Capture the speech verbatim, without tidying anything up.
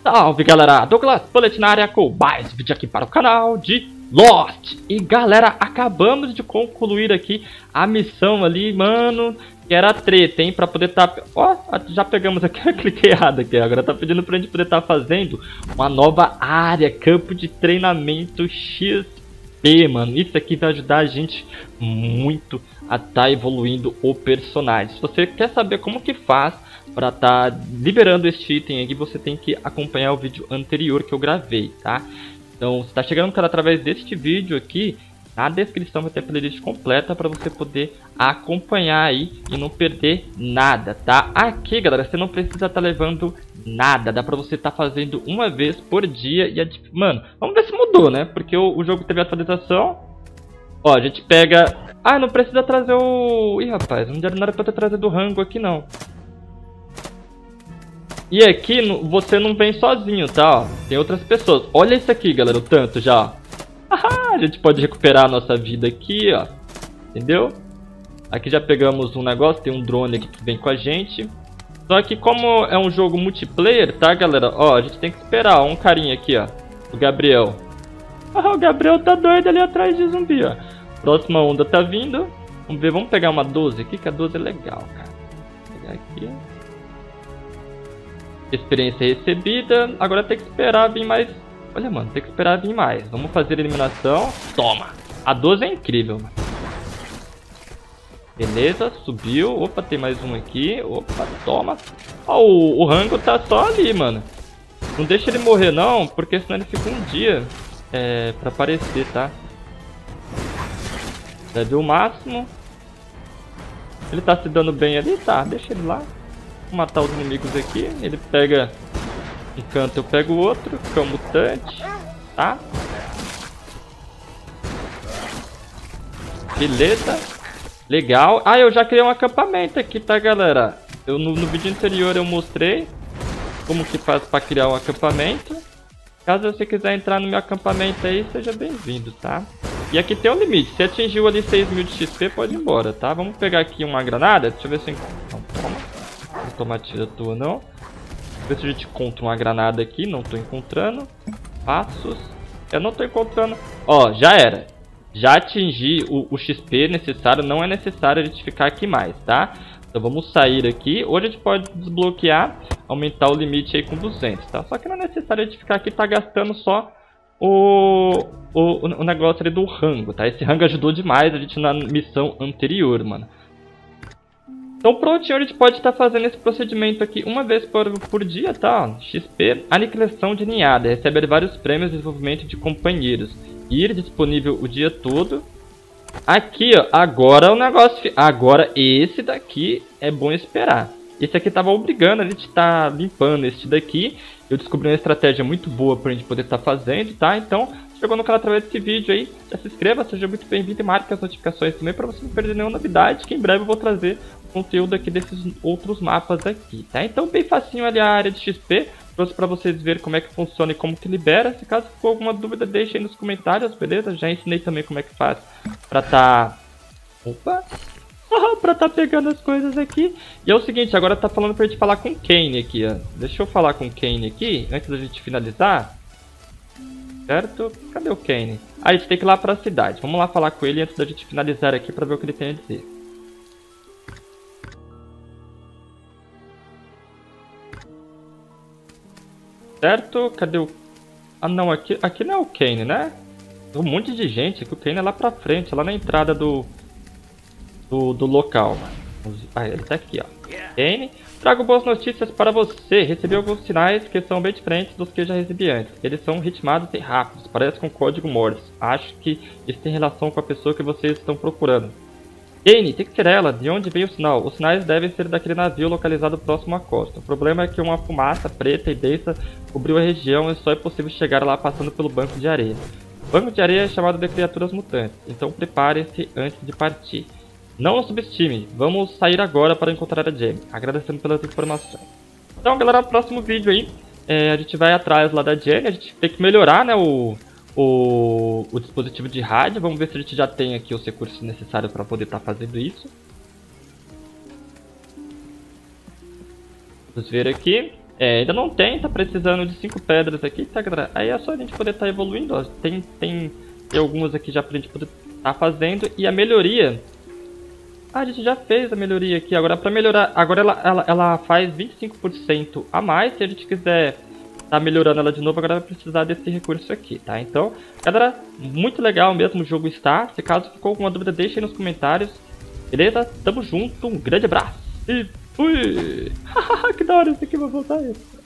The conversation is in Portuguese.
Salve galera, Douglas Bullet na área com mais vídeo aqui para o canal de Lost. E galera, acabamos de concluir aqui a missão ali, mano, que era treta, hein, pra poder tá... Ó, já pegamos aqui, eu cliquei errado aqui, agora tá pedindo pra gente poder estar tá fazendo uma nova área, campo de treinamento X P, mano. Isso aqui vai ajudar a gente muito a estar tá evoluindo o personagem. Se você quer saber como que faz para estar tá liberando este item aqui, você tem que acompanhar o vídeo anterior que eu gravei, tá? Então, se tá chegando no canal através deste vídeo aqui, na descrição vai ter a playlist completa para você poder acompanhar aí e não perder nada, tá? Aqui, galera, você não precisa estar tá levando nada, dá pra você estar tá fazendo uma vez por dia e, a... mano, vamos ver se mudou, né? Porque o, o jogo teve atualização. Ó, a gente pega... Ah, não precisa trazer o... Ih, rapaz, não era pra ter trazido o rango aqui, não. E aqui você não vem sozinho, tá? Ó, tem outras pessoas. Olha isso aqui, galera, o tanto já. A gente pode recuperar a nossa vida aqui, ó. Entendeu? Aqui já pegamos um negócio, tem um drone aqui que vem com a gente. Só que como é um jogo multiplayer, tá, galera? Ó, a gente tem que esperar. Ó, um carinha aqui, ó. O Gabriel. Ah, o Gabriel tá doido ali atrás de zumbi, ó. Próxima onda tá vindo. Vamos ver, vamos pegar uma doze aqui, que a doze é legal, cara. Vou pegar aqui. Experiência recebida. Agora tem que esperar vir mais. Olha, mano, tem que esperar vir mais. Vamos fazer a eliminação. Toma. A doze é incrível, mano. Beleza, subiu. Opa, tem mais um aqui. Opa, toma. Ó, o, o rango tá só ali, mano. Não deixa ele morrer, não, porque senão ele fica um dia é, pra aparecer, tá? Deve o máximo. Ele tá se dando bem ali? Tá, deixa ele lá. Vou matar os inimigos aqui. Ele pega um canto, eu pego o outro. Que é o mutante, tá? Beleza. Legal. Ah, eu já criei um acampamento aqui, tá, galera? Eu, no, no vídeo anterior eu mostrei como que faz pra criar um acampamento. Caso você quiser entrar no meu acampamento aí, seja bem-vindo, tá? E aqui tem um limite. Se atingiu ali seis mil de X P, pode ir embora, tá? Vamos pegar aqui uma granada. Deixa eu ver se eu encontro. Não, toma. Não toma tira tua, não. Ver se a gente encontra uma granada aqui. Não tô encontrando. Passos. Eu não tô encontrando. Ó, já era. Já atingi o, o X P necessário. Não é necessário a gente ficar aqui mais, tá? Então vamos sair aqui. Hoje a gente pode desbloquear, aumentar o limite aí com duzentos, tá? Só que não é necessário a gente ficar aqui, tá gastando só o, o, o negócio ali do rango, tá? Esse rango ajudou demais a gente na missão anterior, mano. Então prontinho, a gente pode estar fazendo esse procedimento aqui uma vez por, por dia, tá? X P, aniquilação de ninhada, receber vários prêmios de desenvolvimento de companheiros. Ir disponível o dia todo. Aqui, ó, agora o negócio... Agora esse daqui é bom esperar. Esse aqui tava obrigando a gente tá limpando este daqui. Eu descobri uma estratégia muito boa pra gente poder estar tá fazendo, tá? Então, chegou no canal através desse vídeo aí, já se inscreva, seja muito bem-vindo e marque as notificações também pra você não perder nenhuma novidade, que em breve eu vou trazer conteúdo aqui desses outros mapas aqui, tá? Então, bem facinho ali a área de X P, trouxe pra vocês verem como é que funciona e como que libera. Se caso for alguma dúvida, deixa aí nos comentários, beleza? Já ensinei também como é que faz pra tá... Opa! Pra tá pegando as coisas aqui. E é o seguinte, agora tá falando pra gente falar com o Kane aqui, ó. Deixa eu falar com o Kane aqui, antes da gente finalizar. Certo? Cadê o Kane? Ah, a gente tem que ir lá pra cidade. Vamos lá falar com ele antes da gente finalizar aqui pra ver o que ele tem a dizer. Certo? Cadê o... Ah, não, aqui, aqui não é o Kane, né? Tem um monte de gente aqui. O Kane é lá pra frente, lá na entrada do... Do, do local. Ah, ele tá aqui, ó. Kane, trago boas notícias para você. Recebi alguns sinais que são bem diferentes dos que já recebi antes. Eles são ritmados e rápidos, parece com código Morse. Acho que isso tem relação com a pessoa que vocês estão procurando. Kane, tem que ser ela. De onde veio o sinal? Os sinais devem ser daquele navio localizado próximo à costa. O problema é que uma fumaça preta e densa cobriu a região e só é possível chegar lá passando pelo banco de areia. O banco de areia é chamado de criaturas mutantes, então prepare-se antes de partir. Não o subestime, vamos sair agora para encontrar a Jamie, agradecendo pelas informações. Então galera, no próximo vídeo aí, é, a gente vai atrás lá da Jamie, a gente tem que melhorar, né, o, o, o dispositivo de rádio. Vamos ver se a gente já tem aqui os recursos necessários para poder estar tá fazendo isso. Vamos ver aqui, É, ainda não tem, tá precisando de cinco pedras aqui, tá, galera? Aí é só a gente poder estar tá evoluindo, ó. Tem, tem, tem algumas aqui já pra gente poder estar tá fazendo. E a melhoria... Ah, a gente já fez a melhoria aqui. Agora pra melhorar... Agora ela, ela, ela faz vinte e cinco por cento a mais. Se a gente quiser tá melhorando ela de novo, agora vai precisar desse recurso aqui, tá? Então, galera, muito legal mesmo o jogo está. Se caso ficou alguma dúvida, deixa aí nos comentários. Beleza? Tamo junto, um grande abraço. E fui! Que da hora, esse aqui vai voltar isso.